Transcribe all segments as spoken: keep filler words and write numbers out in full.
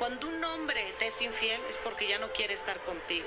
Cuando un hombre te es infiel es porque ya no quiere estar contigo.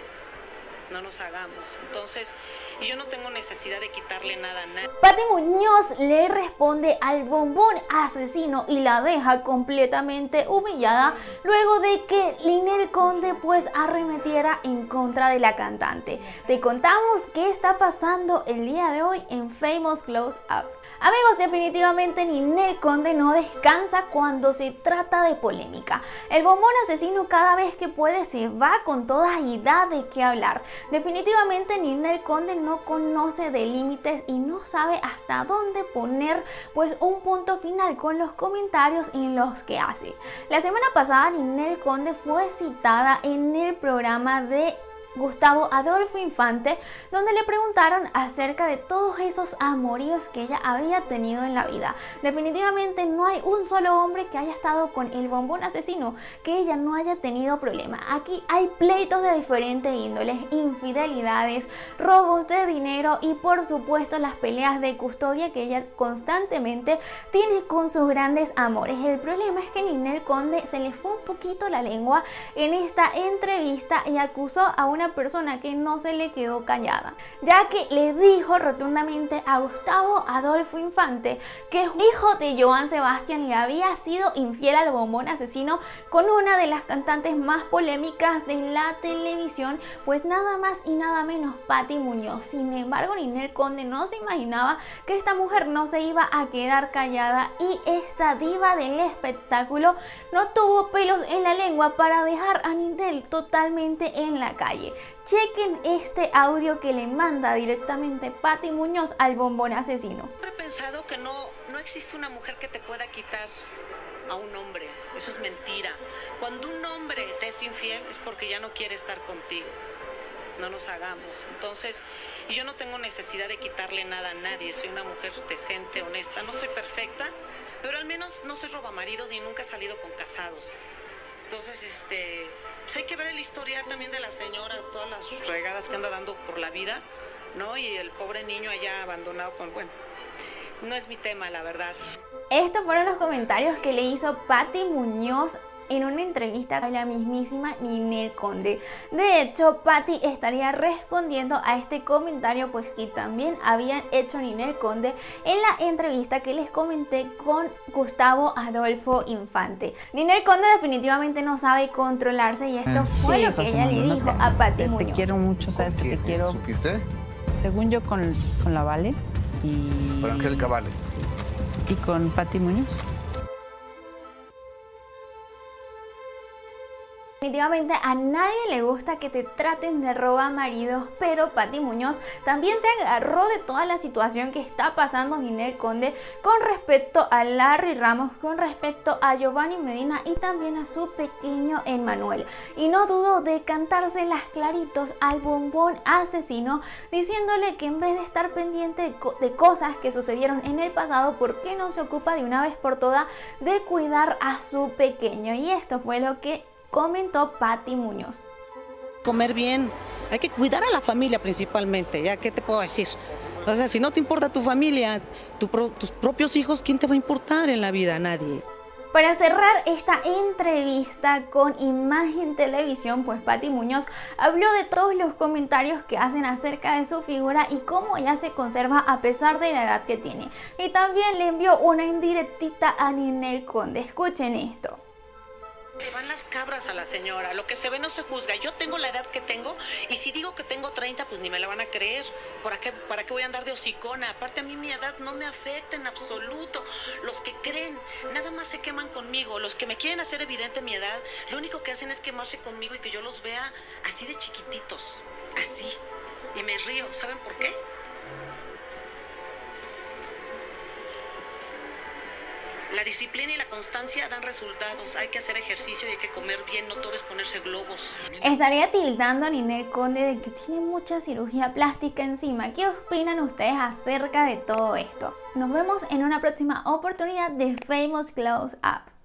No nos hagamos. Entonces, y yo no tengo necesidad de quitarle nada a nadie. Pati Muñoz le responde al bombón asesino y la deja completamente humillada luego de que Ninel Conde pues arremetiera en contra de la cantante. Te contamos qué está pasando el día de hoy en Famous Close Up. Amigos, definitivamente Ninel Conde no descansa cuando se trata de polémica. El bombón asesino cada vez que puede se va con toda y da de qué hablar. Definitivamente Ninel Conde no conoce de límites y no sabe hasta dónde poner pues un punto final con los comentarios en los que hace. La semana pasada Ninel Conde fue citada en el programa de Gustavo Adolfo Infante, donde le preguntaron acerca de todos esos amoríos que ella había tenido en la vida. Definitivamente no hay un solo hombre que haya estado con el bombón asesino que ella no haya tenido problema. Aquí hay pleitos de diferentes índoles, infidelidades, robos de dinero y por supuesto las peleas de custodia que ella constantemente tiene con sus grandes amores. El problema es que Ninel Conde se le fue un poquito la lengua en esta entrevista y acusó a una persona que no se le quedó callada, ya que le dijo rotundamente a Gustavo Adolfo Infante que el hijo de Joan Sebastián le había sido infiel al bombón asesino con una de las cantantes más polémicas de la televisión, pues nada más y nada menos Pati Muñoz. Sin embargo, Ninel Conde no se imaginaba que esta mujer no se iba a quedar callada y esta diva del espectáculo no tuvo pelos en la lengua para dejar a Ninel totalmente en la calle. Chequen este audio que le manda directamente Pati Muñoz al bombón asesino. Siempre he pensado que no, no existe una mujer que te pueda quitar a un hombre. Eso es mentira. Cuando un hombre te es infiel es porque ya no quiere estar contigo. No nos hagamos. Entonces, y yo no tengo necesidad de quitarle nada a nadie. Soy una mujer decente, honesta. No soy perfecta, pero al menos no soy robamaridos ni nunca he salido con casados. Entonces, este, pues hay que ver el historial también de la señora, todas las regadas que anda dando por la vida, ¿no? Y el pobre niño allá abandonado con, bueno, no es mi tema, la verdad. Estos fueron los comentarios que le hizo Pati Muñoz en una entrevista a la mismísima Ninel Conde. De hecho, Pati estaría respondiendo a este comentario pues que también habían hecho Ninel Conde en la entrevista que les comenté con Gustavo Adolfo Infante. Ninel Conde definitivamente no sabe controlarse y esto fue sí, lo que ella le dijo a Pati Muñoz. Te quiero mucho, sabes que te quiero. ¿Supiste? Según yo con, con la Vale y... Con Angélica Vale. Y con Pati Muñoz. Definitivamente a nadie le gusta que te traten de roba maridos, pero Pati Muñoz también se agarró de toda la situación que está pasando Ninel Conde con respecto a Larry Ramos, con respecto a Giovanni Medina y también a su pequeño Emmanuel. Y no dudó de cantárselas claritos al bombón asesino, diciéndole que en vez de estar pendiente de, co de cosas que sucedieron en el pasado, ¿por qué no se ocupa de una vez por todas de cuidar a su pequeño? Y esto fue lo que comentó Pati Muñoz. Comer bien, hay que cuidar a la familia principalmente, ¿ya qué te puedo decir? O sea, si no te importa tu familia, tu pro, tus propios hijos, ¿quién te va a importar en la vida? Nadie. Para cerrar esta entrevista con Imagen Televisión, pues Pati Muñoz habló de todos los comentarios que hacen acerca de su figura y cómo ella se conserva a pesar de la edad que tiene. Y también le envió una indirectita a Ninel Conde. Escuchen esto. Le van las cabras a la señora, lo que se ve no se juzga. Yo tengo la edad que tengo y si digo que tengo treinta, pues ni me la van a creer. ¿Para qué, para qué voy a andar de hocicona? Aparte a mí mi edad no me afecta en absoluto. Los que creen, nada más se queman conmigo. Los que me quieren hacer evidente mi edad, lo único que hacen es quemarse conmigo y que yo los vea así de chiquititos, así. Y me río, ¿saben por qué? La disciplina y la constancia dan resultados. Hay que hacer ejercicio y hay que comer bien, no todo es ponerse globos. Estaría tildando a Ninel Conde de que tiene mucha cirugía plástica encima. ¿Qué opinan ustedes acerca de todo esto? Nos vemos en una próxima oportunidad de Famous Close Up.